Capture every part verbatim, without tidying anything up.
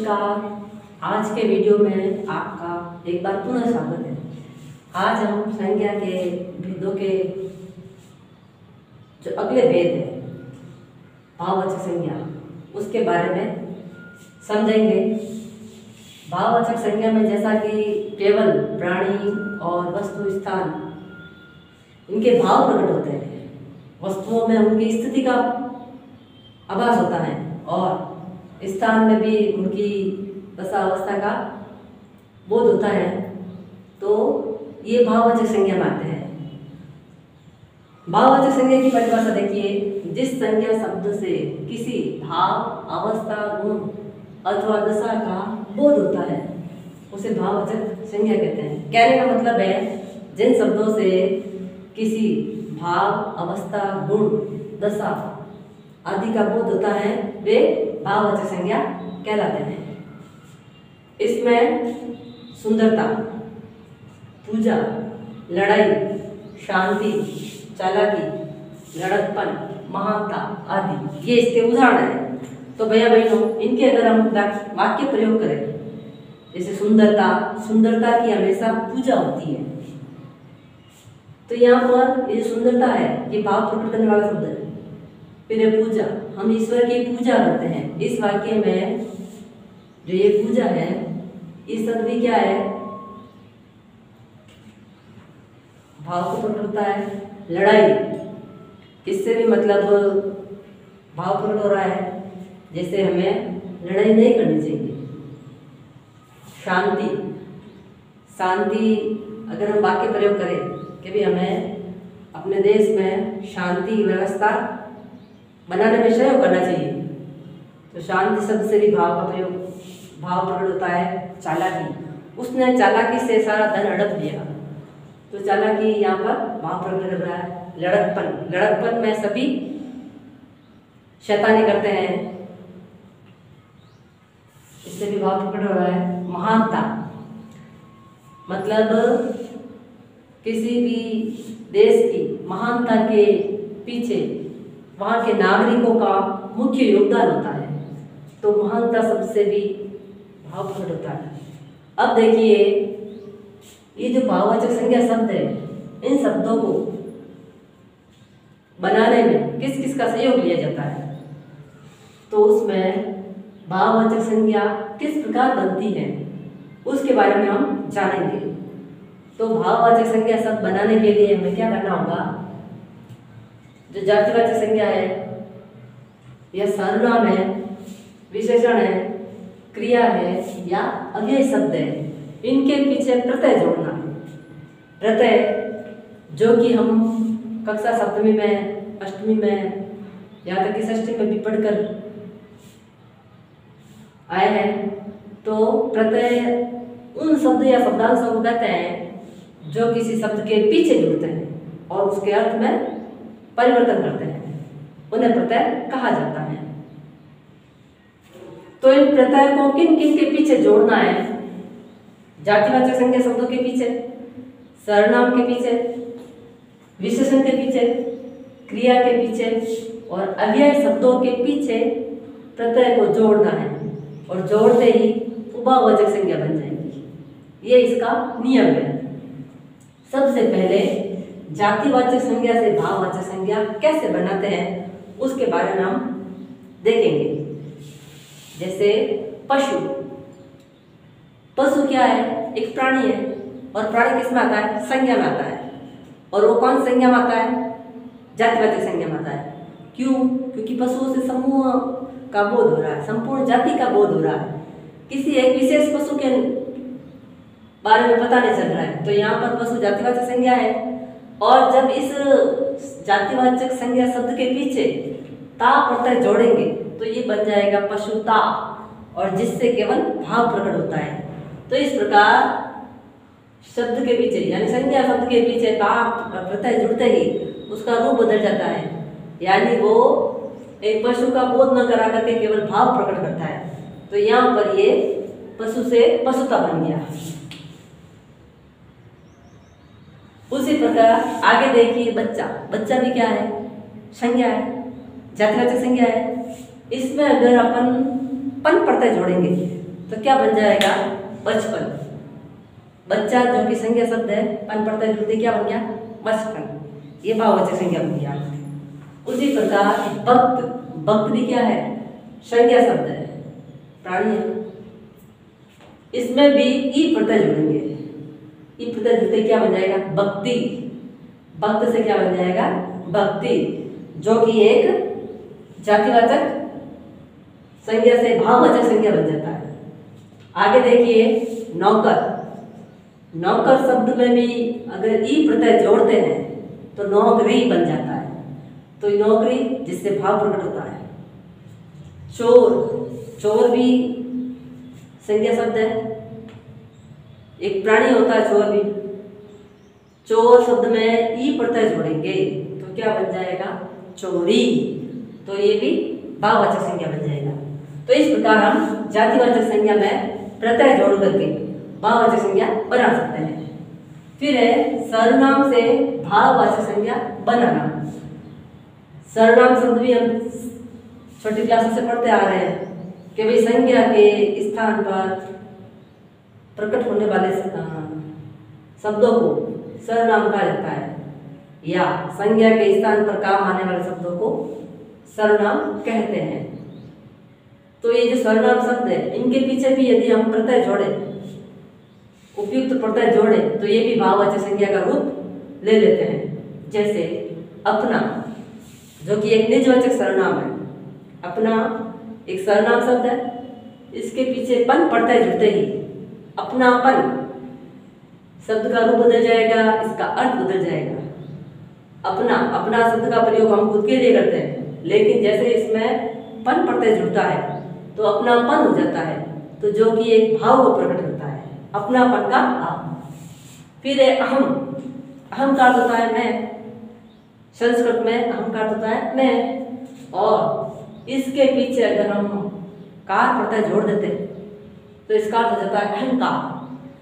नमस्कार। आज के वीडियो में आपका एक बार पुनः स्वागत है। आज हम संज्ञा के भेदों के जो अगले भेद है भाववाचक संज्ञा उसके बारे में समझेंगे। भाववाचक संज्ञा में जैसा कि केवल प्राणी और वस्तु स्थान इनके भाव प्रकट होते हैं, वस्तुओं में उनकी स्थिति का आभास होता है और स्थान में भी उनकी दशा अवस्था का बोध होता है, तो ये भाववाचक संज्ञा में आते हैं। भाववाचक संज्ञा की परिभाषा देखिए, जिस संज्ञा शब्द से किसी भाव, अवस्था, गुण अथवा दशा का बोध होता है उसे भाववाचक संज्ञा कहते हैं। कहने का मतलब है जिन शब्दों से किसी भाव, अवस्था, गुण, दशा आदि का बोध होता है वे भाववाचक संज्ञा कहलाते हैं। इसमें सुंदरता, पूजा, लड़ाई, शांति, चालाकी, लड़कपन, महानता आदि ये इसके उदाहरण हैं। तो भैया बहनों, इनके अगर हम वाक्य प्रयोग करें, जैसे सुंदरता, सुंदरता की हमेशा पूजा होती है, तो यहाँ पर ये सुंदरता है, ये भाव प्रकट करने वाला शब्द है। फिर पूजा, हम ईश्वर की पूजा करते हैं। इस वाक्य में जो ये पूजा है, इस शब्द भी क्या है, भाव को प्रकट करता है। लड़ाई, इससे भी मतलब भाव प्रकट हो रहा है, जैसे हमें लड़ाई नहीं करनी चाहिए। शांति, शांति अगर हम वाक्य प्रयोग करें कि भी हमें अपने देश में शांति व्यवस्था बनाने में सहयोग करना चाहिए, तो शांति शब्द से भी भाव का प्रयोग भाव प्रकट होता है। चालाकी, उसने चालाकी से सारा धन हड़प लिया, तो चालाकी यहाँ पर भाव प्रकट कर रहा है। लड़कपन, लड़कपन में सभी शैतानी करते हैं, इससे भी भाव प्रकट हो रहा है। महानता, मतलब किसी भी देश की महानता के पीछे वहाँ के नागरिकों का मुख्य योगदान होता है, तो महानता शब्द से भी भाव प्रकट होता है। अब देखिए, ये जो भाववाचक संज्ञा शब्द है, इन शब्दों को बनाने में किस किस का सहयोग लिया जाता है, तो उसमें भाववाचक संज्ञा किस प्रकार बनती है उसके बारे में हम जानेंगे। तो भाववाचक संज्ञा शब्द बनाने के लिए हमें क्या करना होगा, जो जातिवाचक संज्ञा है या सर्वनाम है, विशेषण है, क्रिया है या अव्यय शब्द है, इनके पीछे प्रत्यय जोड़ना है। प्रत्यय जो कि हम कक्षा सप्तमी में, अष्टमी में, यहाँ तक कि षष्ठी में भी पढ़कर आए हैं, तो प्रत्यय उन शब्द या शब्दांशों को कहते हैं जो किसी शब्द के पीछे जुड़ते हैं और उसके अर्थ में परिवर्तन करते हैं, उन्हें प्रत्यय कहा जाता है। तो इन प्रत्यय को किन किन के पीछे जोड़ना है, जातिवाचक संज्ञा शब्दों के पीछे, सर्वनाम के पीछे, विशेषण के पीछे, क्रिया के पीछे और अव्यय शब्दों के पीछे प्रत्यय को जोड़ना है, और जोड़ते ही भाववाचक संज्ञा बन जाएगी। ये इसका नियम है। सबसे पहले जातिवाचक संज्ञा से भाववाचक संज्ञा कैसे बनाते हैं उसके बारे में हम देखेंगे। जैसे पशु, पशु क्या है, एक प्राणी है, और प्राणी किस में आता है, संज्ञा में आता है, और वो कौन संज्ञा में आता है, जातिवाचक संज्ञा में आता है। क्यों? क्योंकि पशुओं से समूह का बोध हो रहा है, संपूर्ण जाति का बोध हो रहा है, किसी एक विशेष पशु के बारे में पता नहीं चल रहा है, तो यहाँ पर पशु जातिवाचक संज्ञा है। और जब इस जातिवाचक संज्ञा शब्द के पीछे ता प्रत्यय जोड़ेंगे तो ये बन जाएगा पशुता, और जिससे केवल भाव प्रकट होता है। तो इस प्रकार शब्द के पीछे यानी संज्ञा शब्द के पीछे ता प्रत्यय जुड़ते ही उसका रूप बदल जाता है, यानी वो एक पशु का बोध न करा करके केवल भाव प्रकट करता है। तो यहाँ पर ये पशु से पशुता बन गया। उसी प्रकार आगे देखिए, बच्चा, बच्चा भी क्या है, संज्ञा है, जातिवाचक संज्ञा है। इसमें अगर अपन पन प्रत्यय जोड़ेंगे तो क्या बन जाएगा? बचपन। बच्चा जो कि संज्ञा शब्द है, पन पड़ता जुड़ते क्या बन गया? बचपन। ये भाववाचक संज्ञा बन गया। उसी प्रकार भक्त, भक्त भी क्या है? संज्ञा शब्द है, प्राणी है। इसमें भी ई प्रत्यय जोड़ेंगे। ई प्रत्यय जुड़ते क्या बन जाएगा? भक्ति। भक्त से क्या बन जाएगा? भक्ति, जो कि एक जातिवाचक संज्ञा से भाववाचक संज्ञा बन जाता है। आगे देखिए नौकर। नौकर शब्द में भी अगर ई प्रत्यय जोड़ते हैं तो नौकरी बन जाता है। तो नौकरी जिससे भाव प्रकट होता है। चोर, चोर भी संज्ञा शब्द है, एक प्राणी होता है चोर भी। चोर शब्द में ई प्रत्यय जोड़ेंगे तो क्या बन जाएगा? चोरी। तो ये भी भाववाचक संज्ञा बन जाएगा। तो इस प्रकार हम जातिवाचक संज्ञा में प्रत्यय जोड़ करके भाववाचक संज्ञा बना सकते हैं। फिर है सर्वनाम से भाववाचक संज्ञा बनाना। सर्वनाम शब्द भी हम छोटी क्लासों से पढ़ते आ रहे हैं कि भाई संज्ञा के स्थान पर प्रकट होने वाले शब्दों को सर्वनाम कहा जाता है, या संज्ञा के स्थान पर काम आने वाले शब्दों को सर्वनाम कहते हैं। तो ये जो सर्वनाम शब्द है, इनके पीछे भी यदि हम प्रत्यय जोड़े, उपयुक्त प्रत्यय जोड़े, तो ये भी भाववाचक संज्ञा का रूप ले लेते हैं। जैसे अपना, जो कि एक निजवाचक सर्वनाम है। अपना एक सर्वनाम शब्द है, इसके पीछे पन प्रत्यय जुड़ते ही अपनापन शब्द का रूप बदल जाएगा, इसका अर्थ बदल जाएगा। अपना, अपना शब्द का प्रयोग हम खुद के लिए करते हैं, लेकिन जैसे इसमें पन प्रत्यय जुड़ता है तो अपनापन हो जाता है, तो जो कि एक भाव को प्रकट करता है, अपनापन का आप। फिर है अहम। अहम का अर्थ होता है मैं। संस्कृत में अहम का अर्थ होता है मैं, और इसके पीछे अगर हम कार प्रत्यय जोड़ देते तो इसका अर्थ हो जाता है अहंकार।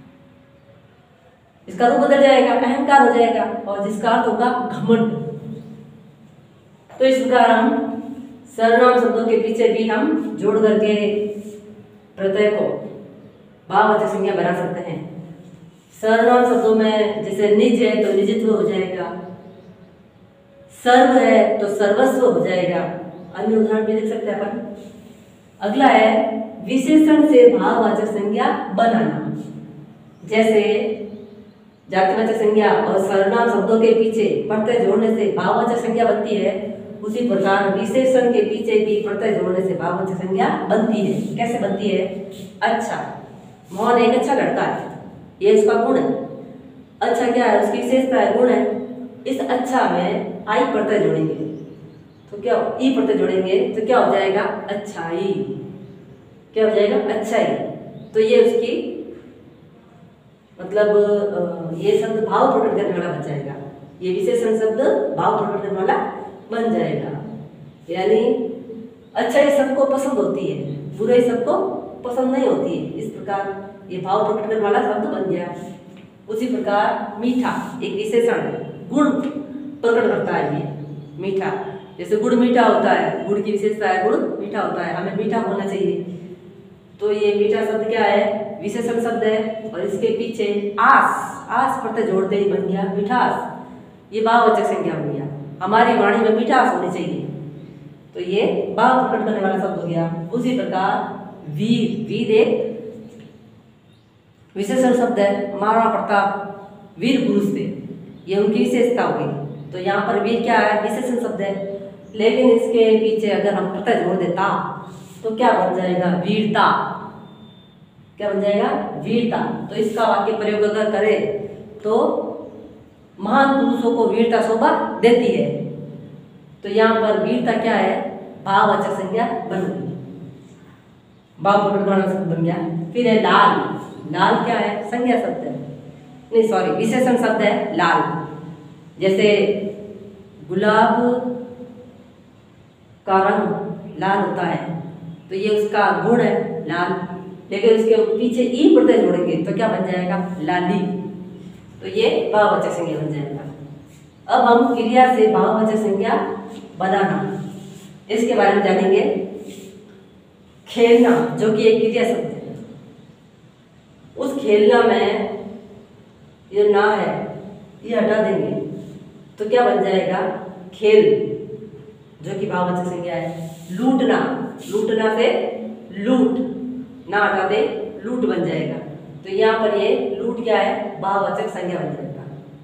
इसका रूप बदल जाएगा, अहंकार हो जाएगा, और जिसका अर्थ होगा घमंड। तो इस प्रकार हम सर्वनाम शब्दों के पीछे भी हम जोड़ करके प्रत्यय को भाववाचक संज्ञा बना सकते हैं। सर्वनाम शब्दों में जैसे निज है तो निजित्व हो जाएगा, सर्व है तो सर्वस्व हो जाएगा। अन्य उदाहरण भी देख सकते हैं अपन। अगला है विशेषण से भाववाचक संज्ञा बनाना। जैसे जातिवाचक संज्ञा और सर्वनाम शब्दों के पीछे प्रत्यय जोड़ने से भाववाचक संज्ञा बनती है, उसी प्रकार विशेषण के पीछे भी प्रत्यय जोड़ने से भाववाचक संज्ञा बनती है। कैसे बनती है? अच्छा, मोहन एक अच्छा लड़का है, ये उसका गुण है। अच्छा क्या है? उसकी विशेषता है, गुण है। इस अच्छा में आई प्रत्यय जोड़ेंगे तो क्या, ई प्रत्यय जोड़ेंगे तो क्या हो जाएगा? अच्छाई। क्या हो जाएगा? अच्छाई। तो ये उसकी मतलब ये शब्द भाव प्रकट करने वाला बन जाएगा। ये विशेषण शब्द भाव प्रकट करने वाला बन जाएगा। यानी अच्छाई सबको पसंद होती है, बुराई सबको पसंद नहीं होती है। इस प्रकार ये भाव प्रकट करने वाला शब्द बन गया। उसी प्रकार मीठा एक विशेषण है, गुण प्रकट करता है ये मीठा। जैसे गुड़ मीठा होता है, गुड़ की विशेषता है, गुड़ मीठा होता है, हमें मीठा होना चाहिए। तो ये मीठा शब्द क्या है? विशेषण शब्द है, और इसके पीछे आस, आस प्रत्यय जोड़ते ही बन गया मिठास। ये भाववाचक संज्ञा बन गया। हमारी वाणी में मिठास होनी चाहिए, तो ये भाव प्रकट करने वाला शब्द हो गया। उसी प्रकार वीर, वीर एक विशेषण शब्द है। महाराणा प्रताप वीर पुरुष थे, ये उनकी विशेषता हो गई। तो यहाँ पर वीर क्या है? विशेषण शब्द है, लेकिन इसके पीछे अगर हम प्रत्यय जोड़ देता तो क्या बन जाएगा? वीरता। क्या बन जाएगा? वीरता। तो इसका वाक्य प्रयोग अगर करें तो महान पुरुषों को वीरता शोभा देती है। तो यहाँ पर वीरता क्या है? भाववाचक संज्ञा बन गई, भाव प्रकट करने वाला शब्द बन गया। फिर है लाल। लाल क्या है? संज्ञा शब्द है, नहीं सॉरी विशेषण शब्द है लाल। जैसे गुलाब का रंग लाल होता है, तो ये उसका गुण है लाल, लेकिन उसके पीछे ई प्रत्यय जोड़ेंगे तो क्या बन जाएगा? लाली। तो ये भाववाचक संज्ञा बन जाएगा। अब हम क्रिया से भाववाचक संज्ञा बनाना, इसके बारे में जानेंगे। खेलना, जो कि एक क्रिया शब्द है। उस खेलना में ये ना है, ये हटा देंगे तो क्या बन जाएगा? खेल, जो कि भाववाचक संज्ञा है। लूटना, लूटना से लूट, ना हटा दे लूट बन जाएगा। तो यहाँ पर ये लूट क्या है? भाववाचक संज्ञा बन जाएगा।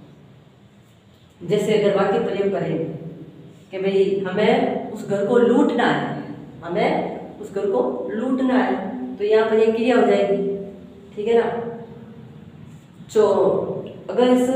जैसे अगर वाक्य प्रयोग करेंगे कि भाई हमें उस घर को लूटना है, हमें उस घर को लूटना है, तो यहाँ पर ये क्रिया हो जाएगी, ठीक है ना। जो अगर इस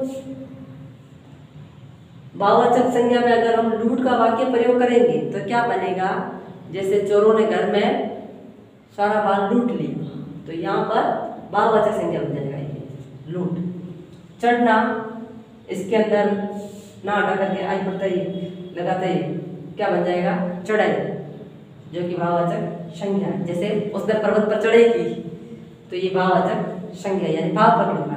भाववाचक संज्ञा में अगर हम लूट का वाक्य प्रयोग करेंगे तो क्या बनेगा? जैसे चोरों ने घर में सारा माल लूट लिया, तो यहाँ पर भाववाचक संज्ञा बन जाएगा ये लूट। चढ़ना, इसके अंदर ना हटा करके आई प्रत्यय लगाते ही क्या बन जाएगा? चढ़ाई, जो कि भाववाचक संज्ञा। जैसे उसने पर्वत पर चढ़ेगी, तो ये भाववाचक संज्ञा यानी भाव पकड़ना।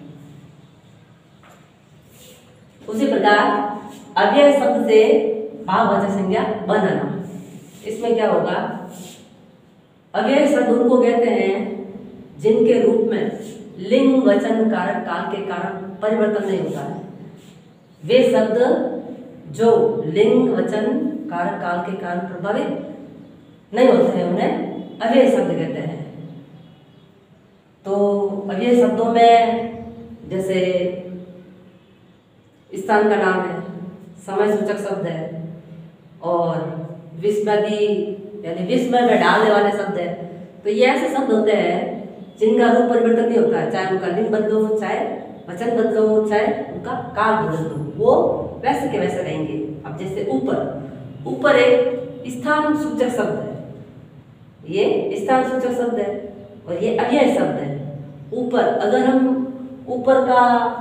उसी प्रकार अव्यय शब्द से भाववाचक संज्ञा बनाना। इसमें क्या होगा? अव्यय शब्द उनको कहते हैं जिनके रूप में लिंग वचन कारक काल के कारण परिवर्तन नहीं होता है। वे शब्द जो लिंग वचन कारक काल के कारण प्रभावित नहीं होते हैं उन्हें अव्यय शब्द कहते हैं। तो अव्यय शब्दों में जैसे स्थान का नाम है, समय सूचक शब्द है, और विस्मृति यानी विस्मय में डालने वाले शब्द है। तो ये ऐसे शब्द होते हैं जिनका रूप परिवर्तन नहीं होता है, चाहे उनका लिंग बदलो, चाहे वचन बदलो, चाहे उनका काल बदल दो, वो वैसे के वैसे रहेंगे। अब जैसे ऊपर, ऊपर एक स्थान सूचक शब्द है, ये स्थान सूचक शब्द है और ये अव्यय शब्द है। ऊपर, अगर हम ऊपर का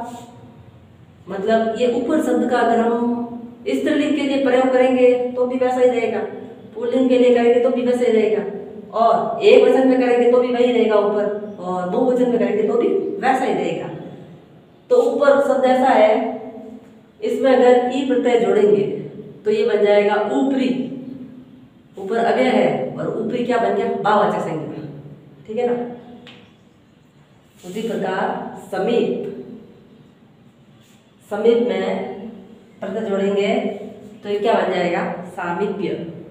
मतलब ये ऊपर शब्द का अगर हम स्त्रीलिंग के लिए प्रयोग करेंगे तो भी वैसा ही रहेगा, पुल्लिंग के लिए करेंगे तो भी वैसे ही रहेगा, और एक वचन में करेंगे तो भी वही रहेगा ऊपर, और दो वचन में करेंगे तो भी वैसा ही रहेगा। तो ऊपर शब्द ऐसा है, इसमें अगर ई प्रत्यय जोड़ेंगे तो ये बन जाएगा ऊपरी। ऊपर अव्यय है और ऊपरी क्या बन गया? भाववाचक संज्ञा, ठीक है ना। उसी प्रकार समीप, समीप में प्रत्यय जोड़ेंगे तो ये क्या बन जाएगा? सामीप्य,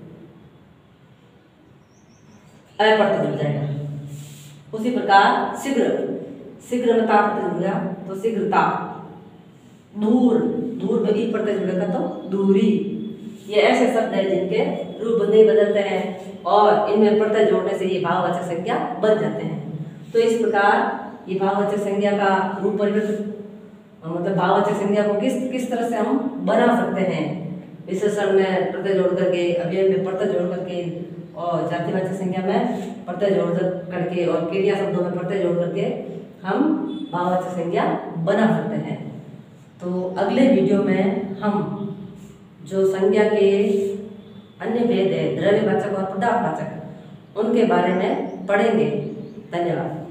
अप्रत्यय जुड़ जाएगा। उसी प्रकार शीघ्र, शीघ्र में ता प्रत्यय जुड़ गया तो शीघ्रता। दूर, दूर में ई प्रत्यय जुड़ेगा तो दूरी। ये ऐसे शब्द है जिनके रूप नहीं बदलते हैं और इनमें प्रत्यय जोड़ने से ये भाववाचक संज्ञा बन जाते हैं। तो इस प्रकार ये भाववाचक संज्ञा का रूप परिवर्तन मतलब भाववाचक संज्ञा को किस किस तरह से हम बना सकते हैं, विशेषण में प्रत्यय जोड़ करके, अव्यय में प्रत्यय जोड़ करके, और जातिवाचक संज्ञा में प्रत्यय जोड़ करके, और क्रिया शब्दों में प्रत्यय जोड़ करके हम भाववाचक संज्ञा बना सकते हैं। तो अगले वीडियो में हम जो संज्ञा के अन्य भेद है, द्रव्यवाचक और पदार्थवाचक, उनके बारे में पढ़ेंगे। धन्यवाद।